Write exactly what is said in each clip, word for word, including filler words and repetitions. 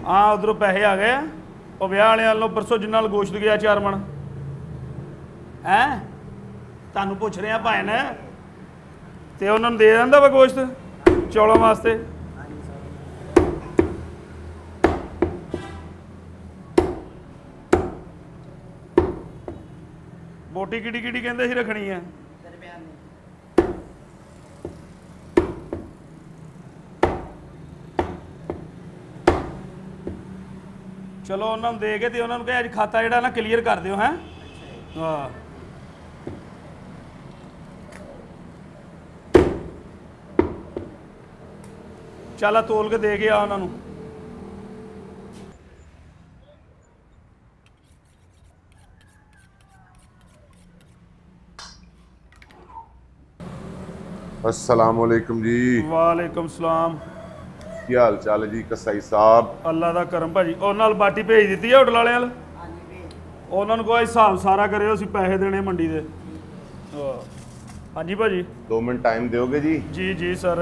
हाँ उधरों पैसे आ गए और ब्याह वाले वालों परसों जिन्ना गोश्त गया चार मन है तुहानू पुछ रहे भाई ने तो उन्होंने दे दिंदा वा गोश्त चौलों वास्ते। बोटी किड़ी किड़ी कहते ही रखनी है चलो उन्होंने दे के तो उन्होंने कहा अज खाता जो ना क्लीयर कर दियो है। हाँ चल तोल के दे के आ उन्होंने। अस्सलाम वालेकुम जी। वालेकुम सलाम। की हाल चाल है जी कसाई साहब? अल्लाह का करम भाजी और नाल बाटी भेज दी है होटल वाले उन्होंने कोई हिसाब सारा करे असीं पैसे देने मंडी दे। हाँ जी भाजी दो मिनट टाइम दोगे जी? जी जी सर।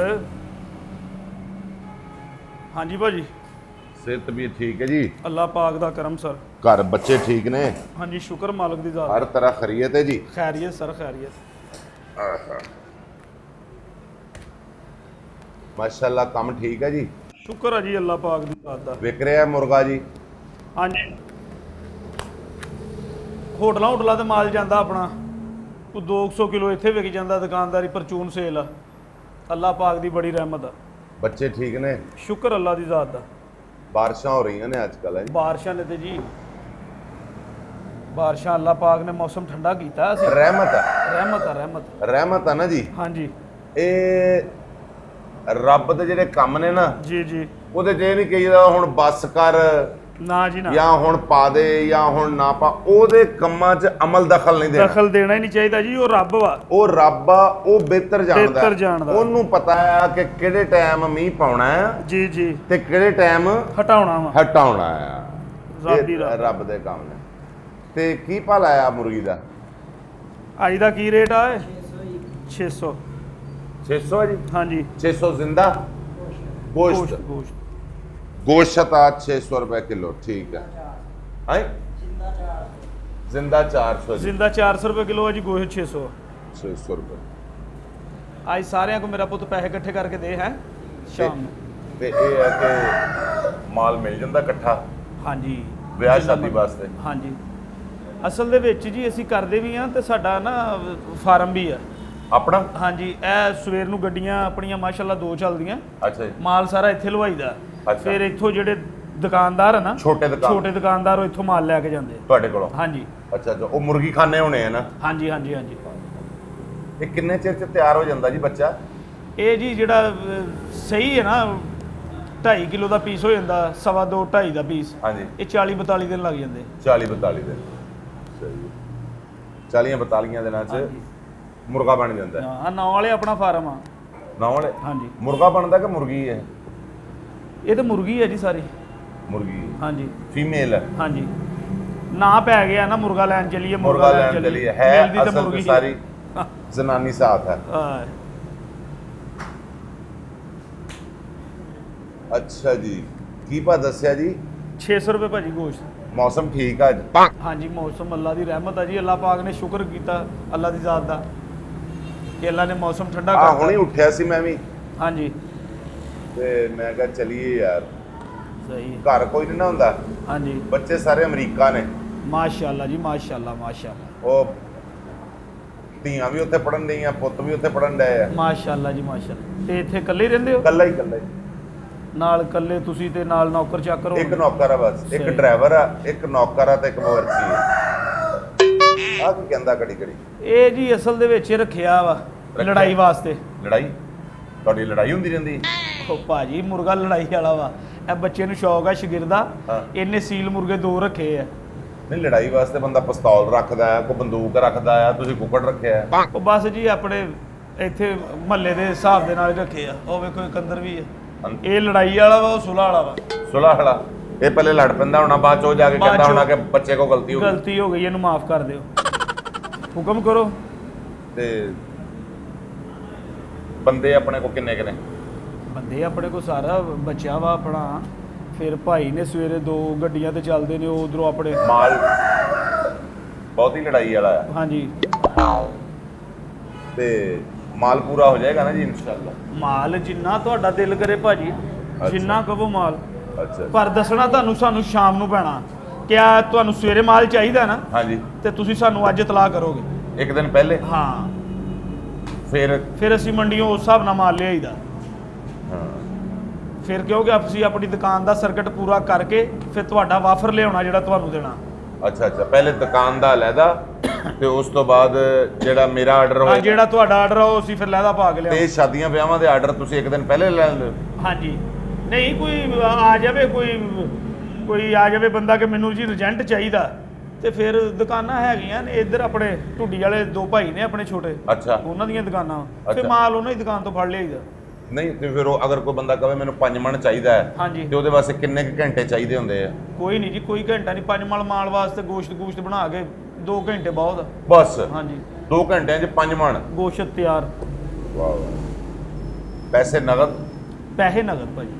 हाँ जी भाजी सेहत भी ठीक है जी? अल्लाह पाक दा करम सर। घर बच्चे ठीक ने? हाँ जी शुक्र मालिक दी ज़ात। हर तरह खैरियत है जी? खैरियत सर खैरियत। माशाल्लाह काम ठीक है जी? शुक्र है जी अल्लाह पाक दी ज़ात दा। विक रहा है मुर्गा जी? हाँ जी होटलों होटलों ते माल जाता अपना कोई दो सौ किलो इत्थे विक जाता दुकानदारी परचून सेल आ। अल्लाह पाक दी बड़ी रहमत आ। बच्चे ठीक ने? शुक्र अल्लाह दी ज़ात दा। बारिशां हो रही ने आजकल? बारिशां ने ते जी बारिशां अल्लाह पाक ने मौसम ठंडा कीता है। रहमत है रहमत है रहमत रहमत है ना जी। हाँ जी ए रब दे जेडे काम ने ना जी जी ਉਹਦੇ ਜੇ ਨਹੀਂ ਕਹੀਦਾ ਹੁਣ ਬੱਸ ਕਰ ना जी ना ਜਾਂ ਹੁਣ ਪਾ ਦੇ ਜਾਂ ਹੁਣ ਨਾ ਪਾ ਉਹਦੇ ਕੰਮਾਂ 'ਚ ਅਮਲ ਦਖਲ ਨਹੀਂ ਦੇਣਾ। दखल देना ही नहीं चाहिए जी। वो रब वा ਉਹ ਰੱਬ ਆ ਉਹ ਬਿਹਤਰ ਜਾਣਦਾ ਬਿਹਤਰ ਜਾਣਦਾ। ਉਹਨੂੰ ਪਤਾ ਆ ਕਿ ਕਿਹੜੇ ਟਾਈਮ ਮੀਂਹ ਪਾਉਣਾ ਆ जी जी ਤੇ ਕਿਹੜੇ ਟਾਈਮ हटाउणा वा ਹਟਾਉਣਾ ਆ। ਰੱਬ ਹੀ ਇਹ ਰੱਬ। ਰੱਬ ਦੇ ਕੰਮ ਨੇ। ਤੇ ਕੀ ਭਾ ਲਾਇਆ ਮੁਰਗੀ ਦਾ? अज का की रेट आ छे सौ छे सौ है जी? हाँ जी छे सौ जिंदा गोश्त? गोश्त गोश्त आ छे सौ रुपए किलो ठीक है। हैं जिंदा चार सौ? जिंदा चार सौ रुपये किलो है जी गोश्त छे सौ। छे सौ रुपए आज सारे को मेरा पुत पैसे इकट्ठे करके दे है शाम में। ਤੇ ਇਹ ਹੈ ਕਿ ਮਾਲ ਮਿਲ ਜਾਂਦਾ ਇਕੱਠਾ हाँ जी ਵਿਆਹ ਸ਼ਾਦੀ ਵਾਸਤੇ? हाँ जी ਅਸਲ ਦੇ ਵਿੱਚ ਜੀ ਅਸੀਂ ਕਰਦੇ ਵੀ ਹਾਂ ਤੇ ਸਾਡਾ ਨਾ ਫਾਰਮ ਵੀ ਆ ਆਪਣਾ? हाँ जी ਇਹ ਸਵੇਰ ਨੂੰ ਗੱਡੀਆਂ ਆਪਣੀਆਂ ਮਾਸ਼ਾਅੱਲਾ ਦੋ ਚੱਲਦੀਆਂ। ਅੱਛਾ ਜੀ। ਮਾਲ ਸਾਰਾ ਇੱਥੇ ਲਵਾਈਦਾ ਅੱਛਾ। ਫਿਰ ਇੱਥੋਂ ਜਿਹੜੇ ਦੁਕਾਨਦਾਰ ਆ ਨਾ ਛੋਟੇ ਦੁਕਾਨ ਛੋਟੇ ਦੁਕਾਨਦਾਰ ਉਹ ਇੱਥੋਂ ਮਾਲ ਲੈ ਕੇ ਜਾਂਦੇ। ਤੁਹਾਡੇ ਕੋਲੋਂ? हाँ जी ਅੱਛਾ ਅੱਛਾ ਉਹ ਮੁਰਗੀ ਖਾਨੇ ਹੋਣੇ ਆ ਨਾ? हाँ जी हाँ जी हाँ जी। ਇਹ ਕਿੰਨੇ ਚਿਰ ਚ ਤਿਆਰ ਹੋ ਜਾਂਦਾ ਜੀ ਬੱਚਾ? ਇਹ ਜੀ ਜਿਹੜਾ ਅਹ, ਸਹੀ ਹੈ ਨਾ ਢਾਈ ਕਿਲੋ ਦਾ ਪੀਸ ਹੋ ਜਾਂਦਾ ਸਵਾ ਦੋ ਢਾਈ ਦਾ ਪੀਸ। ਹਾਂਜੀ ਇਹ ਚਾਲੀ ਬਤਾਲੀ ਦਿਨ ਲੱਗ ਜਾਂਦੇ। ਚਾਲੀ ਬਤਾਲੀ ਦਿਨ ਸਹੀ। ਚਾਲੀਆਂ ਬਤਾਲੀਆਂ ਦਿਨਾਂ ਚ ਮੁਰਗਾ ਬਣ ਜਾਂਦਾ? ਹਾਂ ਨੌ ਵਾਲੇ ਆਪਣਾ ਫਾਰਮ ਆ। ਨੌ ਵਾਲੇ? ਹਾਂਜੀ ਮੁਰਗਾ ਬਣਦਾ ਕਿ ਮੁਰਗੀ ਹੈ? ਇਹ ਤਾਂ ਮੁਰਗੀ ਹੈ ਜੀ ਸਾਰੀ। ਮੁਰਗੀ? ਹਾਂਜੀ ਫੀਮੇਲ ਹੈ? ਹਾਂਜੀ ਨਾ ਪੈ ਗਿਆ ਨਾ ਮੁਰਗਾ ਲੈਣ ਚਲੀਏ ਮੁਰਗਾ ਲੈਣ ਚਲੀਏ ਹੈ ਮਿਲਦੀ ਤਾਂ ਅਸਲ ਮੁਰਗੀ ਵਿੱਚ ਸਾਰੀ ਜ਼ਨਾਨੀ ਸਾਥ ਹੈ। ਹਾਂ ਅੱਛਾ ਜੀ ਕੀ ਭਾ ਦੱਸਿਆ ਜੀ? छे सौ रुपये भाजी गोश्त। मौसम ठीक है अज? हाँ जी मौसम अल्लाह की रहमत है जी। अल्लाह पाक ने शुक्र किया अल्लाह की ज़ात का कि अल्लाह ने मौसम ठंडा हाँ कर हुणे उठ्या सी मैं भी हाँ जी ते मैं कहा चलिए यार सही घर कोई नहीं ना हुंदा। हाँ जी बच्चे सारे अमरीका ने माशाअल्लाह जी माशाअल्लाह माशाअल्लाह। वो ਧੀਆਂ ਵੀ ਉੱਥੇ ਪੜਨ ਡੀਆਂ ਪੁੱਤ ਵੀ ਉੱਥੇ ਪੜਨ ਡਏ ਆ। माशाअल्लाह जी माशाअल्लाह। ਤੇ ਇੱਥੇ ਇਕੱਲੇ ਰਹਿੰਦੇ ਹੋ? ਕੱਲਾ ਹੀ ਕੱਲਾ ਹੀ ਨਾਲ ਇਕੱਲੇ ਤੁਸੀਂ ਤੇ ਨਾਲ ਨੌਕਰ ਚਾਕਰ ਹੋ? ਇੱਕ ਨੌਕਰ ਆ ਬਸ ਇੱਕ ਡਰਾਈਵਰ ਆ ਇੱਕ ਨੌਕਰ ਆ ਤੇ ਇੱਕ ਮਵਰਚੀ ਆ। ਆ ਕੀ ਕਹਿੰਦਾ ਘੜੀ ਘੜੀ? ਇਹ ਜੀ ਅਸਲ ਦੇ ਵਿੱਚ ਰੱਖਿਆ ਵਾ ਲੜਾਈ ਵਾਸਤੇ। ਲੜਾਈ? ਤੁਹਾਡੀ ਲੜਾਈ ਹੁੰਦੀ ਰਹਿੰਦੀ? ਉਹ ਭਾਜੀ ਮੁਰਗਾ ਲੜਾਈ ਵਾਲਾ ਵਾ। ਇਹ ਬੱਚੇ ਨੂੰ ਸ਼ੌਕ ਆ ਸ਼ਗਿਰਦਾ ਇਹਨੇ ਸੀਲ ਮੁਰਗੇ ਦੋ ਰੱਖੇ ਆ। ਨਹੀਂ ਲੜਾਈ ਵਾਸਤੇ ਬੰਦਾ ਪਿਸਤੌਲ ਰੱਖਦਾ ਹੈ ਕੋਈ ਬੰਦੂਕ ਰੱਖਦਾ ਆ ਤੁਸੀਂ ਕੁੱਕੜ ਰੱਖਿਆ ਹੈ? ਉਹ ਬਸ ਜੀ ਆਪਣੇ ਇੱਥੇ ਮਹੱਲੇ ਦੇ ਹਿਸਾਬ ਦੇ ਨਾਲ ਰੱਖੇ ਆ। ਉਹ ਵੇਖੋ ਇੱਕ ਅੰਦਰ ਵੀ ਆ। ਇਹ ਲੜਾਈ ਵਾਲਾ ਵਾ ਉਹ ਸੁਲ੍ਹਾ ਵਾਲਾ ਵਾ। ਸੁਲ੍ਹਾ ਵਾਲਾ ਇਹ ਪਹਿਲੇ ਲੜ ਪੈਂਦਾ ਹੋਣਾ ਬਾਅਦ ਚ ਉਹ ਜਾ ਕੇ ਕਹਿੰਦਾ ਹੋਣਾ ਕਿ ਬੱਚੇ ਕੋ ਗਲਤੀ ਹੋ ਗਈ ਗਲਤੀ ਹੋ ਗਈ ਇਹਨੂੰ ਮਾਫ ਕਰ ਦਿਓ ਹੁਕਮ ਕਰੋ। ਤੇ ਬੰਦੇ ਆਪਣੇ ਕੋ ਕਿੰਨੇ ਕਿੰਨੇ? ਬੰਦੇ ਆਪਣੇ ਕੋ ਸਾਰਾ ਬਚਿਆ ਵਾ ਆਪਣਾ ਫਿਰ ਭਾਈ ਨੇ ਸਵੇਰੇ ਦੋ ਗੱਡੀਆਂ ਤੇ ਚੱਲਦੇ ਨੇ ਉਹ ਉਧਰੋਂ ਆਪਣੇ ਮਾਲ ਬਹੁਤ ਹੀ ਲੜਾਈ ਵਾਲਾ ਹੈ। ਹਾਂਜੀ ਤੇ ਮਾਲ ਪੂਰਾ ਹੋ ਜਾਏਗਾ ਨਾ ਜੀ ਇਨਸ਼ਾਅੱਲਾ। ਮਾਲ ਜਿੰਨਾ ਤੁਹਾਡਾ ਦਿਲ ਕਰੇ ਭਾਜੀ, ਜਿੰਨਾ ਕਹੋ ਮਾਲ। ਅੱਛਾ ਪਰ ਦੱਸਣਾ ਤੁਹਾਨੂੰ ਸਾਨੂੰ ਸ਼ਾਮ ਨੂੰ ਪੈਣਾ। ਕਿਆ ਤੁਹਾਨੂੰ ਸਵੇਰੇ ਮਾਲ ਚਾਹੀਦਾ ਨਾ? ਹਾਂਜੀ। ਤੇ ਤੁਸੀਂ ਸਾਨੂੰ ਅੱਜ ਇਤਲਾਹ ਕਰੋਗੇ ਇੱਕ ਦਿਨ ਪਹਿਲੇ? ਹਾਂ। ਫਿਰ ਫਿਰ ਅਸੀਂ ਮੰਡੀੋਂ ਉਸ ਹਿਸਾਬ ਨਾਲ ਮਾਲ ਲਿਆਈਦਾ। ਹਾਂ। ਫਿਰ ਕਿਉਂਕਿ ਅਸੀਂ ਆਪਣੀ ਦੁਕਾਨ ਦਾ ਸਰਕਟ ਪੂਰਾ ਕਰਕੇ ਫਿਰ ਤੁਹਾਡਾ ਵਾਫਰ ਲਿਆਉਣਾ ਜਿਹੜਾ ਤੁਹਾਨੂੰ ਦੇਣਾ। ਅੱਛਾ ਅੱਛਾ, ਪਹਿਲੇ ਦੁਕਾਨ ਦਾ ਲੈਦਾ ਤੇ ਉਸ ਤੋਂ ਬਾਅਦ ਜਿਹੜਾ ਮੇਰਾ ਆਰਡਰ ਹਾਂ, ਹੋਇਆ ਜਿਹੜਾ ਤੁਹਾਡਾ ਆਰਡਰ ਆ ਉਹ ਅਸੀਂ ਫਿਰ ਲੈਦਾ ਪਾ ਕੇ ਲਿਆ। ਤੇ ਸ਼ਾਦੀਆਂ ਵਿਆਹਾਂ ਦੇ ਆਰਡਰ ਤੁਸੀਂ ਇੱਕ ਦਿਨ ਪਹਿਲੇ ਲੈ ਲੈਂਦੇ ਹੋ? ਹਾਂਜੀ। ਨਹੀਂ ਕੋਈ ਆ ਜਾਵੇ, ਕੋਈ ਕੋਈ ਆ ਜਾਵੇ ਬੰਦਾ ਕਿ ਮੈਨੂੰ ਜੀ ਏਜੰਟ ਚਾਹੀਦਾ, ਤੇ ਫਿਰ ਦੁਕਾਨਾਂ ਹੈਗੀਆਂ ਨੇ ਇੱਧਰ ਆਪਣੇ ਢੁੱਡੀ ਵਾਲੇ ਦੋ ਭਾਈ ਨੇ ਆਪਣੇ ਛੋਟੇ, ਅੱਛਾ, ਉਹਨਾਂ ਦੀਆਂ ਦੁਕਾਨਾਂ। ਫਿਰ ਅੱਛਾ। ਮਾਲ ਉਹਨਾਂ ਦੀ ਦੁਕਾਨ ਤੋਂ ਫੜ ਲਿਆਈਦਾ। ਨਹੀਂ ਤੇ ਫਿਰ ਉਹ ਅਗਰ ਕੋਈ ਬੰਦਾ ਕਹੇ ਮੈਨੂੰ ਪੰਜ ਮਣ ਚਾਹੀਦਾ ਹੈ, ਹਾਂਜੀ, ਤੇ ਉਹਦੇ ਵਾਸਤੇ ਕਿੰਨੇ ਕੁ ਘੰਟੇ ਚਾਹੀਦੇ ਹੁੰਦੇ ਆ? ਕੋਈ ਨਹੀਂ ਜੀ, ਕੋਈ ਘੰਟਾ ਨਹੀਂ। ਪੰਜ ਮਣ ਮਾਲ ਵਾਸਤੇ ਗੋਸ਼ਤ ਗੋਸ਼ਤ ਬਣਾ ਕੇ ਦੋ ਘੰਟੇ ਬਹੁਤ ਆ। ਬਸ? ਹਾਂਜੀ, ਦੋ ਘੰਟਿਆਂ 'ਚ ਪੰਜ ਮਣ ਗੋਸ਼ਤ ਤਿਆਰ। ਵਾਹ ਵਾਹ। ਪੈਸੇ ਨਗਦ? ਪੈਸੇ ਨਗਦ ਭਾਜੀ।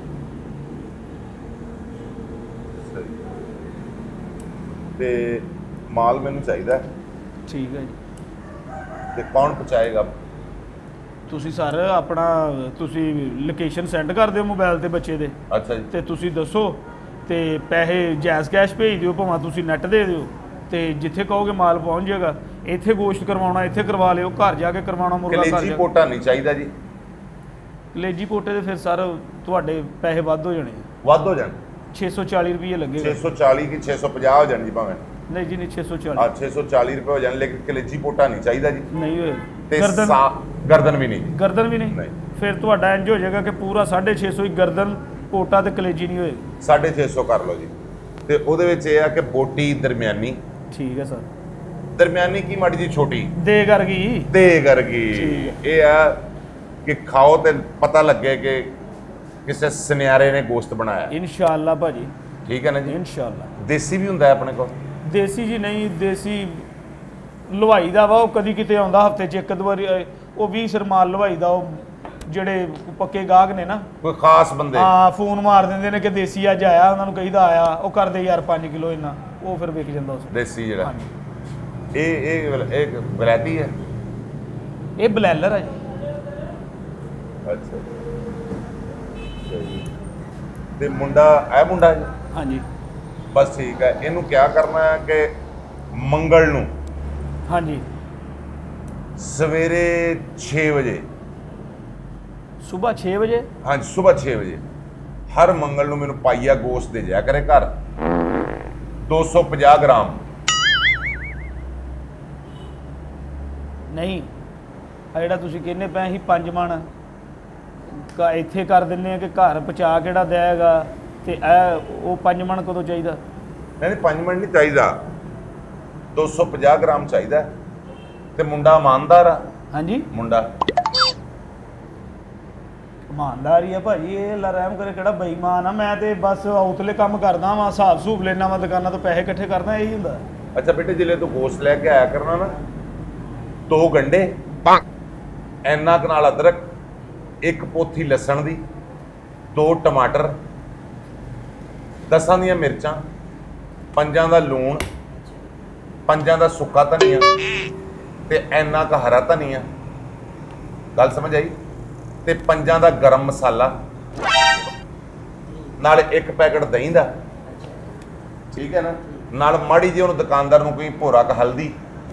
ਤੇ ਮਾਲ ਮੈਨੂੰ ਚਾਹੀਦਾ। ਠੀਕ ਹੈ ਜੀ। ਤੇ ਕੌਣ ਪਹੁੰਚਾਏਗਾ? ਤੁਸੀਂ ਸਰ ਆਪਣਾ ਤੁਸੀਂ ਲੋਕੇਸ਼ਨ ਸੈਂਡ ਕਰ ਦਿਓ ਮੋਬਾਈਲ ਤੇ ਬੱਚੇ ਦੇ, ਅੱਛਾ ਜੀ। ਤੇ ਤੁਸੀਂ ਦੱਸੋ ਤੇ ਪੈਸੇ ਜੈਜ਼ ਕੈਸ਼ ਭੇਜ ਦਿਓ, ਭਾਵੇਂ ਤੁਸੀਂ ਨੈਟ ਦੇ ਦਿਓ, ਤੇ ਜਿੱਥੇ ਕਹੋਗੇ ਮਾਲ ਪਹੁੰਚ ਜਾਏਗਾ। ਇੱਥੇ ਗੋਸ਼ਤ ਕਰਵਾਉਣਾ ਇੱਥੇ ਕਰਵਾ ਲਿਓ, ਘਰ ਜਾ ਕੇ ਕਰਵਾਉਣਾ ਮੁਰਗਾ ਘਰ ਜਾ ਕਲੇਜੀ ਕੇ। ਪੋਟਾ ਨਹੀਂ ਚਾਹੀਦਾ ਜੀ? ਕਲੇਜੀ ਪੋਟੇ ਦੇ ਫਿਰ ਸਰ ਤੁਹਾਡੇ ਪੈਸੇ ਵੱਧ ਹੋ ਜਾਣੇ ਆ। ਵੱਧ ਹੋ ਜਾਣ? ਛੇ ਸੌ ਚਾਲੀ ਰੁਪਏ ਲੱਗੇਗਾ। ਛੇ ਸੌ ਚਾਲੀ ਕਿ ਛੇ ਸੌ ਪੰਜਾਹ ਹੋ ਜਾਣ ਜੀ ਭਾਵੇਂ? ਨਹੀਂ ਜੀ ਨਹੀਂ, ਛੇ ਸੌ ਆ ਚਾਲੀ। ਛੇ ਸੌ ਚਾਲੀ ਰੁਪਏ ਹੋ ਜਾਣ, ਲੇਕਿਨ ਕਲੇਜੀ ਪੋਟਾ ਨਹੀਂ ਚਾਹੀਦਾ ਜੀ। ਨਹੀਂ ਹੋਏ। ਤੇ ਗਰਦਨ ਸਾ- ਗਰਦਨ ਵੀ ਨਹੀਂ? ਗਰਦਨ ਵੀ ਨਹੀਂ। ਨਹੀਂ। ਫਿਰ ਤੁਹਾਡਾ ਇੰਜ ਹੋ ਜਾਏਗਾ ਕਿ ਪੂਰਾ ਸਾਢੇ ਛੇ ਸੌ ਹੀ ਗਰਦਨ, ਪੋਟਾ ਤੇ ਕਲੇਜੀ ਨਹੀਂ ਹੋਏ। ਸਾਢੇ ਛੇ ਸੌ ਕਰ ਲਓ ਜੀ। ਤੇ ਉਹਦੇ ਵਿੱਚ ਇਹ ਆ ਕਿ ਬੋਟੀ ਦਰਮਿਆਨੀ? ਠੀਕ ਹੈ ਸਰ। ਦਰਮਿਆਨੀ ਕੀ ਮਾੜੀ ਜੀ ਛੋਟੀ? ਦੇ ਕਰ ਗਈ। ਦੇ ਕਰਗੀ। ਠੀਕ ਇਹ ਆ ਕਿ ਖਾਓ ਤੇ ਪਤਾ ਲੱਗੇ ਕਿ ਕਿਸੇ ਸੁਨਿਆਰੇ ਨੇ ਗੋਸ਼ਤ ਬਣਾਇਆ। ਇਨਸ਼ਾਅੱਲਾ ਭਾਜੀ। ਠੀਕ ਹੈ ਨਾ ਜੀ? ਇਨਸ਼ਾਅੱਲਾ। ਦੇਸੀ ਵੀ ਹੁੰਦਾ ਹੈ ਆਪਣੇ ਕੋਲ? ਦੇਸੀ ਜੀ ਨਹੀਂ, ਦੇਸੀ ਲਵਾਈ ਦਾ ਵਾ, ਉਹ ਕਦੀ ਕਿਤੇ ਆਉਂਦਾ ਹਫਤੇ 'ਚ ਇੱਕ ਦੋ ਵਾਰੀ। ਉਹ ਵੀਹ ਸਿਰ ਮਾਲ ਲਵਾਈ ਦਾ, ਉਹ ਜਿਹੜੇ ਪੱਕੇ ਗਾਹਕ ਨੇ ਨਾ, ਕੋਈ ਖਾਸ ਬੰਦੇ? ਹਾਂ, ਫੋਨ ਮਾਰ ਦਿੰਦੇ ਨੇ ਕਿ ਦੇਸੀ ਅੱਜ ਆਇਆ, ਉਹਨਾਂ ਨੂੰ ਕਹੀਦਾ ਆਇਆ, ਉਹ ਕਰਦੇ ਯਾਰ ਪੰਜ ਕਿਲੋ ਇੰਨਾ, ਉਹ ਫਿਰ ਵਿਕ ਜਾਂਦਾ ਉਸ। ਦੇਸੀ ਜਿਹੜਾ ਹਾਂਜੀ। ਇਹ ਇਹ ਇਹ ਵਲੈਤੀ ਹੈ? ਇਹ ਬਲੈਲਰ ਹੈ ਜੀ। ਅੱਛਾ। ਤੇ ਮੁੰਡਾ ਇਹ ਮੁੰਡਾ ਜੀ? ਹਾਂਜੀ। ਬਸ ਠੀਕ ਹੈ। ਇਹਨੂੰ ਕਿਆ ਕਰਨਾ ਹੈ ਕਿ ਮੰਗਲ ਨੂੰ ਹਾਂਜੀ, ਸਵੇਰੇ ਛੇ ਵਜੇ, ਸਵੇਰ ਛੇ ਵਜੇ? ਹਾਂਜੀ ਸਵੇਰ ਛੇ ਵਜੇ ਹਰ ਮੰਗਲ ਨੂੰ ਮੈਨੂੰ ਪਾਈਆ ਗੋਸ਼ਤ ਦੇ ਜਾਇਆ ਕਰੇ ਘਰ, ਦੋ ਸੌ ਪੰਜਾਹ ਗ੍ਰਾਮ। ਨਹੀਂ, ਆ ਜਿਹੜਾ ਤੁਸੀਂ ਕਹਿੰਦੇ ਪਏ ਸੀ ਪੰਜ ਮਣ ਇੱਥੇ ਕਰ ਦਿੰਦੇ ਆ ਕਿ ਘਰ ਪਹੁੰਚਾ ਕਿਹੜਾ ਦੇਗਾ, ਤੇ ਇਹ ਉਹ ਪੰਜ ਮਣ ਕਦੋਂ ਚਾਹੀਦਾ? ਨਹੀਂ ਨਹੀਂ, ਪੰਜ ਮਿੰਟ ਨਹੀਂ ਚਾਹੀਦਾ, ਦੋ ਸੌ ਪੰਜਾਹ ਗ੍ਰਾਮ ਚਾਹੀਦਾ। ਤੇ ਮੁੰਡਾ ਇਮਾਨਦਾਰ ਆ? ਹਾਂਜੀ। ਮੁੰਡਾ ਇਮਾਨਦਾਰ ਹੀ ਆ ਭਾਜੀ, ਇਹ ਅੱਲਾ ਰਹਿਮ ਕਰੇ, ਕਿਹੜਾ ਬੇਈਮਾਨ ਆ। ਮੈਂ ਤੇ ਬਸ ਆਉਤਲੇ ਕੰਮ ਕਰਦਾ ਵਾਂ, ਹਿਸਾਬ ਸੂਬ ਲੈਣਾ ਵਾ ਦੁਕਾਨਾਂ ਤੋਂ, ਪੈਸੇ ਇਕੱਠੇ ਕਰਦਾ, ਇਹੀ ਹੁੰਦਾ। ਅੱਛਾ ਬੇਟੇ, ਜਿਲੇ ਤੂੰ ਗੋਸ਼ਤ ਲੈ ਕੇ ਆਇਆ ਕਰਨਾ ਨਾ, ਦੋ ਗੰਢੇ, ਇੰਨਾ ਕੁ ਨਾਲ ਅਦਰਕ, ਇੱਕ ਪੋਥੀ ਲਸਣ ਦੀ, ਦੋ ਟਮਾਟਰ, ਦਸਾਂ ਦੀਆਂ ਮਿਰਚਾਂ, ਪੰਜਾਂ ਦਾ ਲੂਣ, ਪੰਜਾਂ ਦਾ ਸੁੱਕਾ ਧਨੀਆ, ਤੇ ਇੰਨਾ ਕੁ ਹਰਾ ਧਨੀਆ, ਗੱਲ ਸਮਝ ਆਈ? ਤੇ ਪੰਜਾਂ ਦਾ ਗਰਮ ਮਸਾਲਾ, ਨਾਲ ਇੱਕ ਪੈਕਟ ਦਹੀਂ ਦਾ, ਠੀਕ ਹੈ ਨਾ, ਨਾਲ ਮਾੜੀ ਜਿਹੀ ਉਹਨੂੰ ਦੁਕਾਨਦਾਰ ਨੂੰ ਕੋਈ ਭੋਰਾ ਕ ਹਲਦੀ।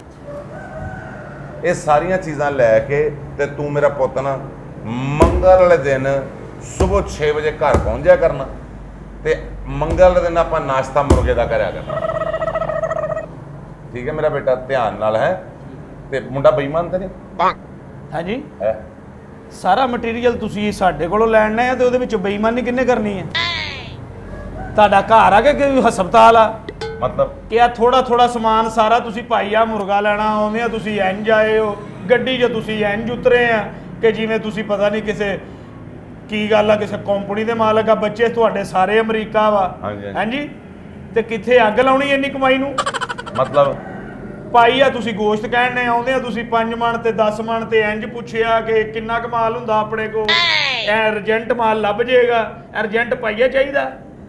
ਇਹ ਸਾਰੀਆਂ ਚੀਜ਼ਾਂ ਲੈ ਕੇ ਤੇ ਤੂੰ ਮੇਰਾ ਪੁੱਤ ਨਾ ਮੰਗਲ ਵਾਲੇ ਦਿਨ ਸਵੇਰ ਛੇ ਵਜੇ ਘਰ ਪਹੁੰਚ ਜਾਇਆ ਕਰਨਾ, ਤੇ ਮੰਗਲ ਵਾਲੇ ਦਿਨ ਆਪਾਂ ਨਾਸ਼ਤਾ ਮੁਰਗੇ ਦਾ ਕਰਿਆ ਕਰਨਾ। ਠੀਕ ਹੈ ਮੇਰਾ ਬੇਟਾ, ਧਿਆਨ ਨਾਲ ਹੈ। ਤੇ ਮੁੰਡਾ ਬੇਈਮਾਨ ਤਾਂ ਨਹੀਂ? ਹਾਂਜੀ। ਹੈ ਸਾਰਾ ਮਟੀਰੀਅਲ ਤੁਸੀਂ ਸਾਡੇ ਕੋਲੋਂ ਲੈਣਾ ਹੈ, ਤੇ ਉਹਦੇ ਵਿੱਚ ਬੇਈਮਾਨੀ ਕਿੰਨੇ ਕਰਨੀ ਹੈ? ਤੁਹਾਡਾ ਘਰ ਆ ਕਿ ਕੋਈ ਹਸਪਤਾਲ ਆ? ਮਤਲਬ ਕਿ ਆ ਥੋੜਾ ਥੋੜਾ ਸਮਾਨ ਸਾਰਾ ਤੁਸੀਂ ਭਾਈ ਆ ਮੁਰਗਾ ਲੈਣਾ ਆਉਂਦੇ ਆ, ਤੁਸੀਂ ਇੰਜ ਆਏ ਹੋ ਗੱਡੀ 'ਚ, ਤੁਸੀਂ ਇੰਜ ਉਤਰੇ ਆ ਕਿ ਜਿਵੇਂ ਤੁਸੀਂ ਪਤਾ ਨਹੀਂ ਕਿਸੇ ਕੀ ਗੱਲ ਆ, ਕਿਸੇ ਕੰਪਨੀ ਦੇ ਮਾਲਕ ਆ। ਬੱਚੇ ਤੁਹਾਡੇ ਸਾਰੇ ਅਮਰੀਕਾ ਵਾ। ਹਾਂਜੀ ਹਾਂਜੀ। ਤੇ ਕਿੱਥੇ ਅੱਗ ਲਾਉਣੀ ਇੰਨੀ ਕਮਾਈ ਨੂੰ? ਮਤਲਬ ਭਾਈ ਆ ਤੁਸੀਂ ਗੋਸ਼ਤ ਕਹਿਣੇ ਆਉਂਦੇ ਆ, ਤੁਸੀਂ ਪੰਜ ਮਣ ਤੇ ਦਸ ਮਣ ਤੇ ਇੰਜ ਪੁੱਛਿਆ ਕਿ ਕਿੰਨਾ ਕੁ ਮਾਲ ਹੁੰਦਾ ਆਪਣੇ ਕੋਲ? ਐ ਅਰਜੈਂਟ ਮਾਲ ਲੱਭ ਜਾਏਗਾ, ਅਰਜੈਂਟ ਪਾਈਆ ਚਾਹੀਦਾ।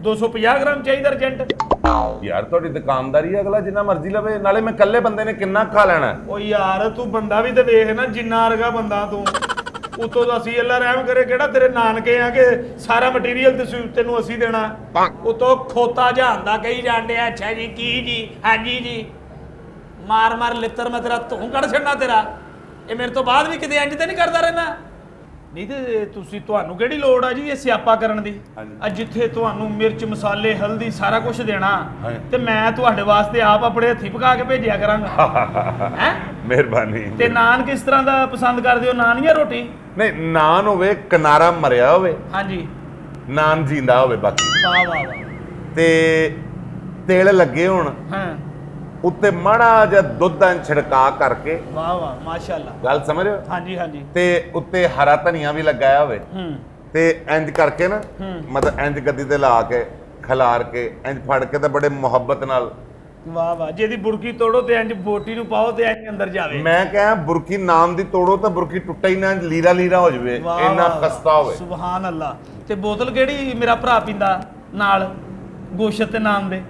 दो सौ पचास ग्राम चाहिए अर्जेंट। यार थोड़ी दुकानदारी अगला जिन्ना मर्जी लवे, नाले मैं कल्ले बंदे ने किन्ना खा लेना। ओ यार तू बंदा भी तो देख ना, जिन्ना अर्गा बंदा तू उतो असी अल्लाह रहम करे केड़ा तेरे नानके आ के सारा मटीरियल तेनू असी देना, उतो खोता जहांदा कही जांदे। अच्छा जी की जी, हाँ जी जी, मार मार लित्तर मैं तेरा तू कड़ छड़ना तेरा। ये मेरे तो बाद भी किते इंज ते नहीं करदा रहना। नहीं ते तुसी तुहानू केड़ी लोड़ आ जी ये स्यापा करन दी। आ जिथे तुहानू मिर्च मसाले हल्दी सारा कुछ देना ते मैं तुहाडे वास्ते आप अपने हत्थी पका के भेजिया करांगा। हैं मेहरबानी। ते नान किस तरह दा पसंद करदे हो, नान या रोटी? नहीं नान होवे, किनारा मरिया होवे। हाँ जी। नान जींदा होवे बाकी। वाह वाह वाह। ते तेल लगे होण। हां। उत्ते माड़ा जिहा दुध छिड़का करके। वाह वाह माशाअल्लाह। गल समझ रहे हो? हाँ जी हाँ जी। ते उत्ते हरा धनिया भी लगाया होवे। हम्म। ते इंज करके ना मतलब इंज गद्दी ते ला के खिलार के इंज फड़ के ते बड़े मुहब्बत नाल। वाह वाह। जेदी बुरकी तोड़ो ते इंज बोटी नू पाओ ते इंज अंदर जावे। मैं कहा बुरकी नाम दी तोड़ो तो बुरकी टुट्टा ही ना, लीरा लीरा हो जावे, इन्ना खस्ता होवे। सुभान अल्लाह। ते बोतल केड़ी मेरा भरा पींदा नाल गोश्त ते नाम दे?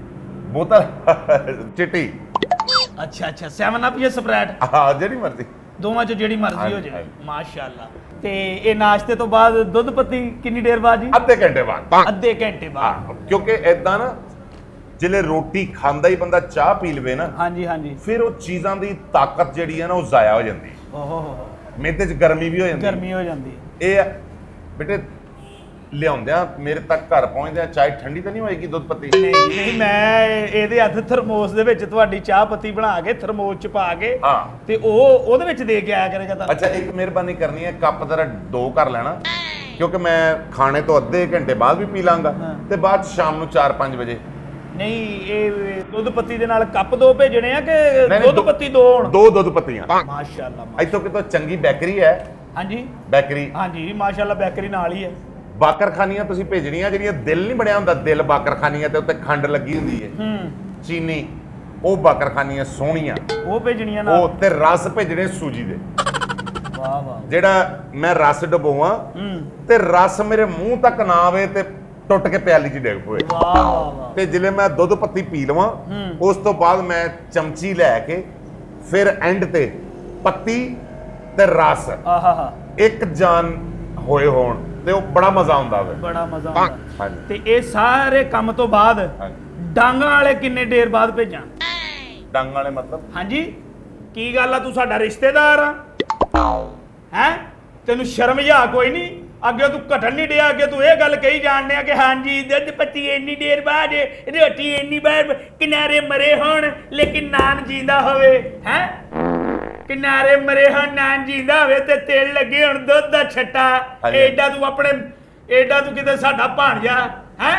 बोतल चिट्टी। अच्छा अच्छा, सेवन अप या स्प्राइट? हां जेड़ी मर्जी, दोवां चों जेड़ी मर्जी हो जाए। माशाअल्लाह। ते ये नाश्ते तो बाद दुध पत्ती कितनी देर बाद जी? अद्धे घंटे बाद। अद्धे घंटे बाद। क्योंकि इदां ना जिले रोटी खांदा ही बंदा चाह पी लवे ना, हाँ जी हाँ जी, फिर वो चीज़ां दी ताकत जिहड़ी है ना वो जाया हो जाती। ओहो मेदे च गर्मी भी हो जाती। गर्मी हो जाती। ये बेटे लियाउंदियां मेरे तक घर पहुंचदियां चाय ठंडी तो नहीं होएगी दुध पत्ती? नहीं नहीं, मैं ਇਹਦੇ ਹੱਥ ਥਰਮੋਸ ਦੇ ਵਿੱਚ ਤੁਹਾਡੀ ਚਾਹ ਪੱਤੀ ਬਣਾ ਕੇ ਥਰਮੋਸ ਚ ਪਾ ਕੇ ਹਾਂ ਤੇ ਉਹ ਉਹਦੇ ਵਿੱਚ ਦੇ ਕੇ ਆਇਆ ਕਰੇਗਾ ਤਾਂ। ਅੱਛਾ ਇੱਕ ਮਿਹਰਬਾਨੀ ਕਰਨੀ ਹੈ, ਕੱਪ ਜ਼ਰਾ ਦੋ ਕਰ ਲੈਣਾ ਕਿਉਂਕਿ ਮੈਂ ਖਾਣੇ ਤੋਂ ਅੱਧੇ ਘੰਟੇ ਬਾਅਦ ਵੀ ਪੀ ਲਾਂਗਾ ਤੇ ਬਾਅਦ ਸ਼ਾਮ ਨੂੰ ਚਾਰ ਪੰਜ ਵਜੇ। ਨਹੀਂ ਇਹ ਦੁੱਧ ਪੱਤੀ ਦੇ ਨਾਲ ਕੱਪ ਦੋ ਭੇਜਣੇ ਆ ਕਿ ਦੁੱਧ ਪੱਤੀ ਦੋ ਹੋਣ? ਦੋ ਦੁੱਧ ਪੱਤੀਆਂ। ਮਾਸ਼ਾਅੱਲਾ। ਇੱਥੋਂ ਕਿਤੋਂ ਚੰਗੀ ਬੇਕਰੀ ਹੈ? ਹਾਂਜੀ ਬੇਕਰੀ। ਹਾਂਜੀ ਮਾਸ਼ਾਅੱਲਾ ਬੇਕਰੀ ਨਾਲ ਹੀ ਹੈ। ਬਾਕਰਖਾਨੀਆਂ ਤੁਸੀਂ ਭੇਜਣੀਆਂ ਜਿਹੜੀਆਂ ਦਿਲ ਨਹੀਂ ਬਣਿਆ ਹੁੰਦਾ, ਦਿਲ ਬਾਕਰਖਾਨੀਆਂ ਤੇ ਉੱਤੇ ਖੰਡ ਲੱਗੀ ਹੁੰਦੀ ਹੈ ਹੂੰ ਚੀਨੀ, ਉਹ ਬਾਕਰਖਾਨੀਆਂ ਸੋਹਣੀਆਂ ਉਹ ਭੇਜਣੀਆਂ ਨਾਲ। ਉਹ ਤੇ ਰਸ ਭੇਜਣੇ ਸੂਜੀ ਦੇ। ਵਾਹ ਵਾਹ। ਜਿਹੜਾ ਮੈਂ ਰਸ ਡਬੋਵਾਂ ਤੇ ਰਸ ਮੇਰੇ ਮੂੰਹ ਤੱਕ ਨਾ ਆਵੇ ਤੇ ਟੁੱਟ ਕੇ ਪਿਆਲੀ 'ਚ ਡਿੱਗ ਪਵੇ। ਵਾਹ ਵਾਹ। ਤੇ ਜਿਲੇ ਮੈਂ ਦੁੱਧ ਪੱਤੀ ਪੀ ਲਵਾਂ ਉਸ ਤੋਂ ਬਾਅਦ ਮੈਂ ਚਮਚੀ ਲੈ ਕੇ ਫਿਰ ਐਂਡ ਤੇ ਪੱਤੀ ਤੇ ਰਸ ਆਹਾ ਇੱਕ ਜਾਨ ਹੋਏ ਹੋਣ ਤੇ ਉਹ ਬੜਾ ਮਜ਼ਾ ਆਉਂਦਾ ਵੇ। ਬੜਾ ਮਜ਼ਾ ਆਉਂਦਾ। ਹਾਂਜੀ। ਤੇ ਇਹ ਸਾਰੇ ਕੰਮ ਤੋਂ ਬਾਅਦ ਡਾਂਗਾਂ ਵਾਲੇ ਕਿੰਨੇ ਦੇਰ ਬਾਅਦ ਭੇਜਾਂ? ਡਾਂਗਾਂ ਵਾਲੇ ਮਤਲਬ? ਹਾਂਜੀ ਕੀ ਗੱਲ ਆ, ਤੂੰ ਸਾਡਾ ਰਿਸ਼ਤੇਦਾਰ ਆ ਹੈ? ਤੈਨੂੰ ਸ਼ਰਮ ਜਾਂ ਕੋਈ ਨਹੀਂ? ਅੱਗੇ ਤੂੰ ਘਟਣ ਨਹੀਂ ਡਿਆ, ਅੱਗੇ ਤੂੰ ਇਹ ਗੱਲ ਕਹੀ ਜਾਣਦੇ ਆ ਕਿ ਹਾਂਜੀ ਦੁੱਧ ਪੱਤੀ ਇੰਨੀ ਦੇਰ ਬਾਅਦ, ਰੋਟੀ ਇੰਨੀ ਬਾਅਦ, ਕਿਨਾਰੇ ਮਰੇ ਹੋਣ ਲੇਕਿਨ ਨਾਨ ਜੀਂਦਾ ਹੋਵੇ। ਹੈ ਕਿਨਾਰੇ ਮਰੇ ਹੋਣ ਨਾਨ ਜੀਂਦਾ ਹੋਵੇ ਤੇ ਤੇਲ ਲੱਗੇ ਹੁਣ ਦੁੱਧ ਦਾ ਛੱਟਾ। ਐਡਾ ਤੂੰ ਆਪਣੇ ਐਡਾ ਤੂੰ ਕਿਤੇ ਸਾਡਾ ਭਾਣਜਾ ਹੈ?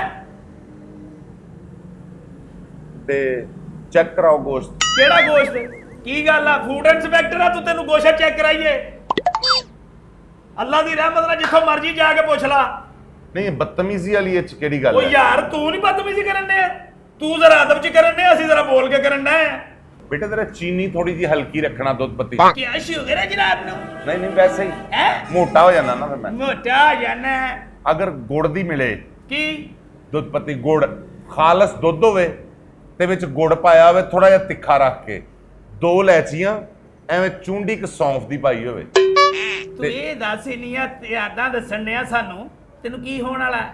ਤੇ ਚੈੱਕ ਕਰਾਓ ਗੋਸ਼ਤ। ਕਿਹੜਾ ਗੋਸ਼ਤ? ਕੀ ਗੱਲ ਆ, ਫੂਡ ਇੰਸਪੈਕਟਰ ਆ ਤੂੰ? ਤੈਨੂੰ ਗੋਸ਼ਤ ਚੈੱਕ ਕਰਾਈਏ? ਅੱਲਾ ਦੀ ਰਹਿਮਤ ਨਾਲ ਜਿੱਥੋਂ ਮਰਜੀ ਜਾ ਕੇ ਪੁੱਛ ਲਾ। ਨਹੀਂ ਬਦਤਮੀਜ਼ੀ ਵਾਲੀ ਇਹ ਚ ਕਿਹੜੀ ਗੱਲ ਹੈ? ਓ ਯਾਰ ਤੂੰ ਨਹੀਂ ਬਦਤਮੀਜ਼ੀ ਕਰਨ ਦੇ, ਤੂੰ ਜ਼ਰਾ ਅਦਬ ਚ ਕਰਨ ਦੇ, ਅਸੀਂ ਜ਼ਰਾ ਬੋਲ ਕੇ ਕਰਨ ਦੇ। बेटे तेरा चीनी थोड़ी जी हल्की रखना दुध पत्ती। क्या शुगर है जनाब नु? नहीं नहीं वैसे ही है? मोटा हो जाना ना फिर मैं। मोटा हो जाना है। अगर गुड़ दी मिले की दुध पत्ती गुड़ खालस दुध होवे ते विच गुड़ पाया होवे थोड़ा जिहा तिखा रख के, दो इलायचियां एवें चूंडी क सौंफ दी पाई होवे। तू ये दस इन्नियां यादां दस्सण ने सानू, तैनू की होण वाला?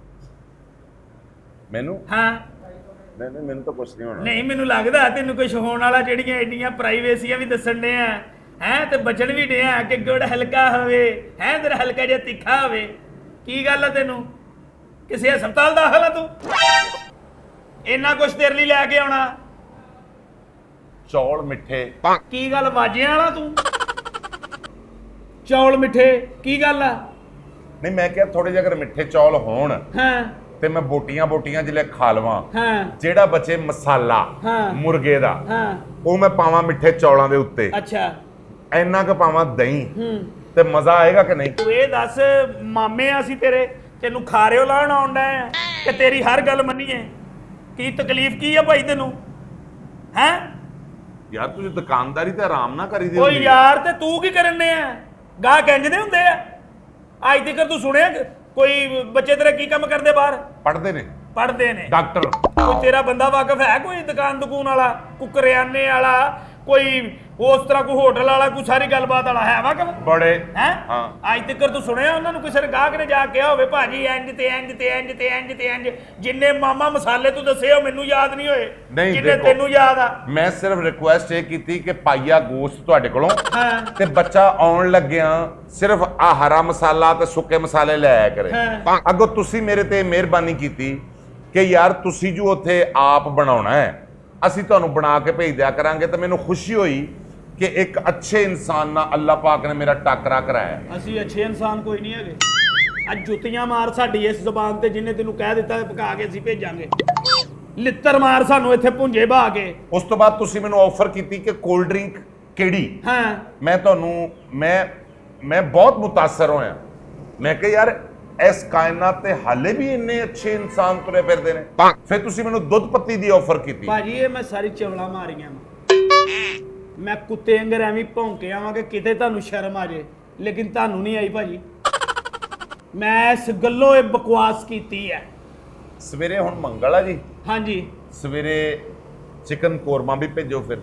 मैनू? हां नहीं नहीं मैंने तो कुछ नहीं होना। नहीं मैनू लगदा तैनू कुछ होण वाला, ਜਿਹੜੀਆਂ ਐਡੀਆਂ ਪ੍ਰਾਈਵੇਸੀਆਂ ਵੀ ਦੱਸਣ ਦੇ ਆ ਹੈ ਤੇ ਬਚਣ ਵੀ ਦੇ ਆ ਕਿ ਗੁੜ ਹਲਕਾ ਹੋਵੇ ਹੈ ਤੇਰਾ ਹਲਕਾ ਜਿਹਾ ਤਿੱਖਾ ਹੋਵੇ। ਕੀ ਗੱਲ ਆ ਤੈਨੂੰ? ਕਿਸੇ ਹਸਪਤਾਲ ਦਾਖਲ ਆ ਤੂੰ? ਇੰਨਾ ਕੁਝ ਤੇਰੇ ਲਈ ਲੈ ਕੇ ਆਉਣਾ? ਚੌਲ ਮਿੱਠੇ। ਕੀ ਗੱਲ ਵਾਜਿਆਂ ਵਾਲਾ ਤੂੰ? ਚੌਲ ਮਿੱਠੇ ਕੀ ਗੱਲ ਆ? ਨਹੀਂ ਮੈਂ ਕਿਹਾ ਥੋੜੇ ਜਿਹੇ ਅਗਰ ਮਿੱਠੇ ਚੌਲ ਹੋਣ ਹਾਂ ਤੇ ਮੈਂ ਬੋਟੀਆਂ ਬੋਟੀਆਂ ਜਿਲੇ ਖਾ ਲਵਾਂ ਹਾਂ, ਜਿਹੜਾ ਬਚੇ ਮਸਾਲਾ ਹਾਂ ਮੁਰਗੇ ਦਾ ਹਾਂ ਉਹ ਮੈਂ ਪਾਵਾਂ ਮਿੱਠੇ ਚੌਲਾਂ ਦੇ ਉੱਤੇ। ਅੱਛਾ ਇੰਨਾ ਕੁ ਪਾਵਾਂ ਦਹੀਂ ਹੂੰ ਤੇ ਮਜ਼ਾ ਆਏਗਾ ਕਿ ਨਹੀਂ? ਤੂੰ ਇਹ ਦੱਸ ਮਾਮੇ ਆ ਅਸੀਂ ਤੇਰੇ, ਤੈਨੂੰ ਖਾਰਿਓ ਲਾਣ ਆਉਂਦਾ ਕਿ ਤੇਰੀ ਹਰ ਗੱਲ ਮੰਨੀਏ? ਕੀ ਤਕਲੀਫ ਕੀ ਆ ਭਾਈ ਤੈਨੂੰ ਹੈ? ਯਾਰ ਤੁਸੀਂ ਦੁਕਾਨਦਾਰੀ ਤੇ ਆਰਾਮ ਨਾ ਕਰੀ ਦੇ। ਓ ਯਾਰ ਤੇ ਤੂੰ ਕੀ ਕਰਨੇ ਆ? ਗਾਹ ਕਹਿੰਦੇ ਹੁੰਦੇ ਆ ਅੱਜ ਤੱਕ ਤੂੰ ਸੁਣਿਆ ਕੋਈ ਬੱਚੇ ਤੇਰੇ ਕੀ ਕੰਮ ਕਰਦੇ ਬਾਹਰ? ਪੜ੍ਹਦੇ ਨੇ। पढ़ते ने डॉक्टर कोई तेरा बंदा वाकफ है कोई दुकान दुकान वाला कोई करियाने वाला कोई उस तरह कोई होटल वाला कोई सारी गलबात वाला है वाकफ बड़े हैं हाँ आज तक तू सुनिया उन्होंने किसी ने गाहक ने जाके कहा होवे भाजी इंज ते इंज ते इंज ते इंज ते इंज जिन्ने मामा मसाले तू दसे हो मैनू याद नहीं होए नहीं जिन्ने देखो, तेनू याद आ मैं सिर्फ रिक्वेस्ट ये की कि पाइया गोश्त ਤੁਹਾਡੇ ਕੋਲੋਂ हाँ ਤੇ ਬੱਚਾ ਆਉਣ ਲੱਗਿਆ ਸਿਰਫ ਆ ਹਰਾ ਮਸਾਲਾ ਤੇ ਸੁੱਕੇ ਮਸਾਲੇ ਲੈ ਆਇਆ ਕਰੇ ਹਾਂ। ਅੱਗੋਂ ਤੁਸੀਂ ਮੇਰੇ ਤੇ ਮਿਹਰਬਾਨੀ ਕੀਤੀ ਕਿ ਯਾਰ ਤੁਸੀਂ ਜੋ ਉੱਥੇ ਆਪ ਬਣਾਉਣਾ ਹੈ ਅਸੀਂ ਤੁਹਾਨੂੰ ਬਣਾ ਕੇ ਭੇਜ ਦਿਆ ਕਰਾਂਗੇ ਤੇ ਮੈਨੂੰ ਖੁਸ਼ੀ ਹੋਈ ਕਿ ਇੱਕ ਅੱਛੇ ਇਨਸਾਨ ਨਾਲ ਅੱਲਾਹ ਪਾਕ ਨੇ ਮੇਰਾ ਟਾਕਰਾ ਕਰਾਇਆ ਅਸੀਂ ਅੱਛੇ ਇਨਸਾਨ ਕੋਈ ਨਹੀਂ ਹੈਗੇ ਅੱਜ ਜੁੱਤੀਆਂ ਮਾਰ ਸਾਡੀ ਇਸ ਜ਼ਬਾਨ ਤੇ ਜਿੰਨੇ ਤੈਨੂੰ ਕਹਿ ਦਿੱਤਾ ਪਕਾ ਕੇ ਅਸੀਂ ਭੇਜਾਂਗੇ ਲਿੱਤਰ ਮਾਰ ਸਾਨੂੰ ਇੱਥੇ ਪੁੰਜੇ ਬਹਾ ਕੇ ਉਸ ਤੋਂ ਬਾਅਦ ਤੁਸੀਂ ਮੈਨੂੰ ਆਫਰ ਕੀਤੀ ਕਿ ਕੋਲਡ ਡਰਿੰਕ ਕਿਹੜੀ ਹਾਂ ਮੈਂ ਤੁਹਾਨੂੰ ਮੈਂ ਮੈਂ ਬਹੁਤ ਮੁਤਾਸਰ ਹੋਇਆ ਮੈਂ ਕਿਹਾ ਯਾਰ ਇਸ ਕਾਇਨਾਤ ਤੇ ਹਾਲੇ ਵੀ ਇੰਨੇ ਅੱਛੇ ਇਨਸਾਨ ਤੁਰੇ ਫਿਰਦੇ ਨੇ ਫਿਰ ਤੁਸੀਂ ਮੈਨੂੰ ਦੁੱਧ ਪੱਤੀ ਦੀ ਆਫਰ ਕੀਤੀ ਭਾਜੀ ਇਹ ਮੈਂ ਸਾਰੀ ਚਵਲਾ ਮਾਰੀਆਂ ਮੈਂ ਕੁੱਤੇ ਵਾਂਗਰ ਐਵੇਂ ਭੌਂਕੇ ਆਵਾਂ ਕਿ ਕਿਤੇ ਤੁਹਾਨੂੰ ਸ਼ਰਮ ਆ ਜੇ ਲੇਕਿਨ ਤੁਹਾਨੂੰ ਨਹੀਂ ਆਈ ਭਾਜੀ ਮੈਂ ਇਸ ਗੱਲੋਂ ਇਹ ਬਕਵਾਸ ਕੀਤੀ ਹੈ ਸਵੇਰੇ ਹੁਣ ਮੰਗਲ ਆ ਜੀ ਹਾਂਜੀ ਸਵੇਰੇ ਚਿਕਨ ਕੋਰਮਾ ਵੀ ਭੇਜੋ ਫਿਰ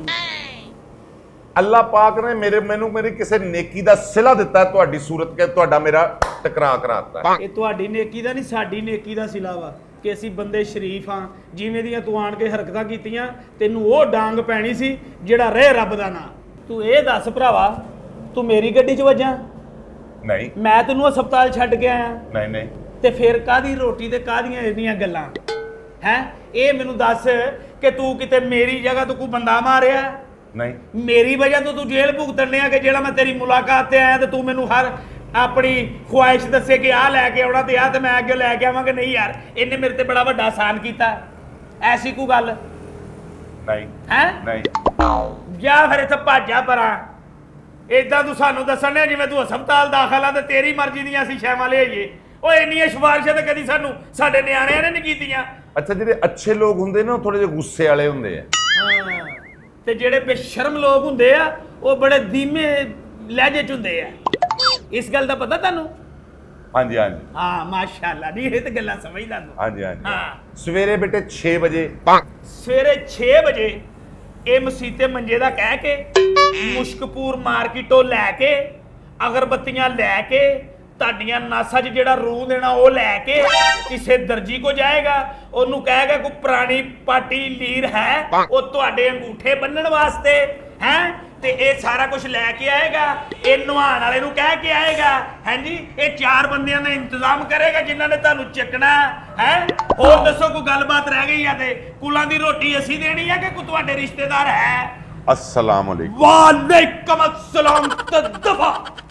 ਅੱਲਾਹ ਪਾਕ ਨੇ ਮੇਰੇ ਮੈਨੂੰ ਮੇਰੀ ਕਿਸੇ ਨੇਕੀ ਦਾ ਸਿਲਾ ਦਿੱਤਾ ਤੁਹਾਡੀ ਸੂਰਤ ਕੇ ਤੁਹਾਡਾ ਮੇਰਾ ਟਕਰਾ ਕਰਾਤਾ ਇਹ ਤੁਹਾਡੀ ਨੇਕੀ ਦਾ ਨਹੀਂ ਸਾਡੀ ਨੇਕੀ ਦਾ ਸਿਲਾ ਵਾ ਕਿ ਅਸੀਂ ਬੰਦੇ ਸ਼ਰੀਫ ਹਾਂ ਜਿਵੇਂ ਦੀਆਂ ਤੂੰ ਆਣ ਕੇ ਹਰਕਤਾਂ ਕੀਤੀਆਂ ਤੈਨੂੰ ਉਹ ਡਾਂਗ ਪੈਣੀ ਸੀ ਜਿਹੜਾ ਰਹਿ ਰੱਬ ਦਾ ਨਾਂ ਤੂੰ ਇਹ ਦੱਸ ਭਰਾਵਾ ਤੂੰ ਮੇਰੀ ਗੱਡੀ 'ਚ ਵੱਜਾਂ ਨਹੀਂ ਮੈਂ ਤੈਨੂੰ ਹਸਪਤਾਲ ਛੱਡ ਕੇ ਆਇਆ ਨਹੀਂ ਨਹੀਂ ਤੇ ਫਿਰ ਕਾਦੀ ਰੋਟੀ ਤੇ ਕਾਦੀਆਂ ਇਹਦੀਆਂ ਗੱਲਾਂ ਹੈ ਇਹ ਮੈਨੂੰ ਦੱਸ ਕਿ ਤੂੰ ਕਿਤੇ ਮੇਰੀ ਜਗ੍ਹਾ ਤੋਂ ਕੋਈ ਬੰਦਾ ਮਾਰਿਆ ਨਹੀਂ ਮੇਰੀ ਵਜ੍ਹਾ ਤੋਂ ਤੂੰ ਜੇਲ੍ਹ ਭੁਗਤਣ ਡਿਆ ਕਿ ਜਿਹੜਾ ਮੈਂ ਤੇਰੀ ਮੁਲਾਕਾਤ ਤੇ ਆਇਆ ਤੇ ਤੂੰ ਮੈਨੂੰ ਹਰ ਆਪਣੀ ਖੁਆਇਸ਼ ਦੱਸੇ ਕਿ ਆਹ ਲੈ ਕੇ ਆਉਣਾ ਤੇ ਆਹ ਤੇ ਮੈਂ ਅੱਗੇ ਲੈ ਕੇ ਆਵਾਂਗਾ ਨਹੀਂ ਯਾਰ ਇਹਨੇ ਮੇਰੇ ਤੇ ਬੜਾ ਵੱਡਾ ਆਸਾਨ ਕੀਤਾ ਐਸੀ ਕੋਈ ਗੱਲ ਨਹੀਂ ਹੈ ਨਹੀਂ ਜਾਂ ਫਿਰ ਇੱਥੇ ਭਾਜਾ ਪਰਾਂ ਏਦਾਂ ਤੂੰ ਸਾਨੂੰ ਦੱਸਣ ਡਿਆ ਜਿਵੇਂ ਤੂੰ ਹਸਪਤਾਲ ਦਾਖਲ ਆ ਤੇ ਤੇਰੀ ਮਰਜ਼ੀ ਦੀਆਂ ਅਸੀਂ ਸ਼ੈਵਾਂ ਲਿਆਈਏ ਉਹ ਇੰਨੀਆਂ ਸਿਫਾਰਿਸ਼ਾਂ ਤਾਂ ਕਦੀ ਸਾਨੂੰ ਸਾਡੇ ਨਿਆਣਿਆਂ ਨੇ ਨਹੀਂ ਕੀਤੀਆਂ ਅੱਛਾ ਜਿਹੜੇ ਅੱਛੇ ਲੋਕ ਹੁੰਦੇ ਨੇ ਉਹ ਥੋੜੇ ਜਿਹੇ ਗੁੱਸੇ ਵਾਲੇ ਹੁੰਦੇ ਆ ਹਾਂ ਤੇ ਜਿਹੜੇ ਬੇਸ਼ਰਮ ਲੋਕ ਹੁੰਦੇ ਆ ਉਹ ਬੜੇ ਧੀਮੇ ਲਹਿਜੇ ਚ ਹੁੰਦੇ ਆ ਇਸ ਗੱਲ ਦਾ ਪਤਾ ਤੁਹਾਨੂੰ ਹਾਂਜੀ ਹਾਂਜੀ ਹਾਂ ਮਾਸ਼ਾਅੱਲਾ ਨਹੀਂ ਇਹ ਤੇ ਗੱਲਾਂ ਸਮਝਦਾ ਤੂੰ ਹਾਂਜੀ ਹਾਂਜੀ ਹਾਂ ਸਵੇਰੇ ਬੇਟੇ ਛੇ ਵਜੇ ਸਵੇਰੇ ਛੇ ਵਜੇ ਇਹ ਮਸੀਤੇ ਮੰਜੇ ਦਾ ਕਹਿ ਕੇ ਮੁਸ਼ਕਪੂਰ ਮਾਰਕੀਟੋਂ ਲੈ ਕੇ ਅਗਰਬੱਤੀਆਂ ਲੈ ਕੇ ਤੁਹਾਡੀਆਂ ਨਾਸਾਂ 'ਚ ਜਿਹੜਾ ਰੂਹ ਦੇਣਾ ਉਹ ਲੈ ਕੇ ਕਿਸੇ ਦਰਜੀ ਕੋ ਜਾਏਗਾ ਉਹਨੂੰ ਕਹੇਗਾ ਕੋਈ ਪੁਰਾਣੀ ਪਾਟੀ ਲੀਰ ਹੈ ਉਹ ਤੁਹਾਡੇ ਅੰਗੂਠੇ ਬੰਨਣ ਵਾਸਤੇ ਹੈ ਤੇ ਇਹ ਸਾਰਾ ਕੁਝ ਲੈ ਕੇ ਆਏਗਾ ਇਹ ਨਵਾਣ ਵਾਲੇ ਨੂੰ ਕਹਿ ਕੇ ਆਏਗਾ ਹਾਂਜੀ ਇਹ ਚਾਰ ਬੰਦਿਆਂ ਦਾ ਇੰਤਜ਼ਾਮ ਕਰੇਗਾ ਜਿਨ੍ਹਾਂ ਨੇ ਤੁਹਾਨੂੰ ਚੱਕਣਾ ਹੈ ਹੋਰ ਦੱਸੋ ਕੋਈ ਗੱਲਬਾਤ ਰਹਿ ਗਈ ਆ ਤੇ ਕੁਲਾਂ ਦੀ ਰੋਟੀ ਅਸੀਂ ਦੇਣੀ ਆ ਕਿ ਕੋਈ ਤੁਹਾਡੇ ਰਿਸ਼ਤੇਦਾਰ ਹੈ अस्सलाम वालेकुम वालेकुम अस्सलाम तदफा